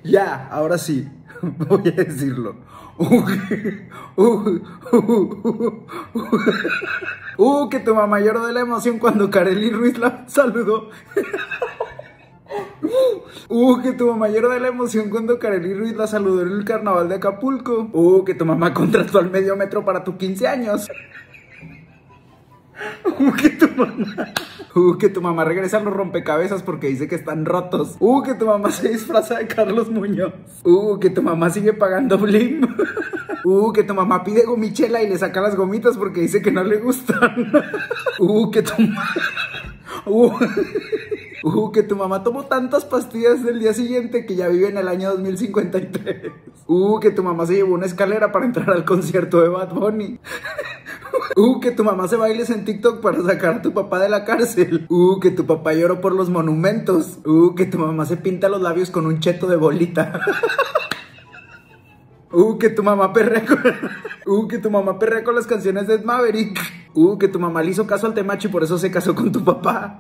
Ya, ahora sí, voy a decirlo. Que tu mamá lloró de la emoción cuando Karely Ruiz la saludó. Que tu mamá lloró de la emoción cuando Karely Ruiz la saludó en el carnaval de Acapulco. Que tu mamá contrató al medio metro para tus 15 años. Que tu mamá regresa a los rompecabezas porque dice que están rotos. Que tu mamá se disfraza de Carlos Muñoz. Que tu mamá sigue pagando Blim. Que tu mamá pide gomichela y le saca las gomitas porque dice que no le gustan. Que tu que tu mamá tomó tantas pastillas del día siguiente que ya vive en el año 2053. Que tu mamá se llevó una escalera para entrar al concierto de Bad Bunny. Que tu mamá se bailes en TikTok para sacar a tu papá de la cárcel. Que tu papá lloró por los monumentos. Que tu mamá se pinta los labios con un cheto de bolita. Que tu mamá perrea con... que tu mamá perrea con las canciones de Ed Maverick. Que tu mamá le hizo caso al Temacho y por eso se casó con tu papá.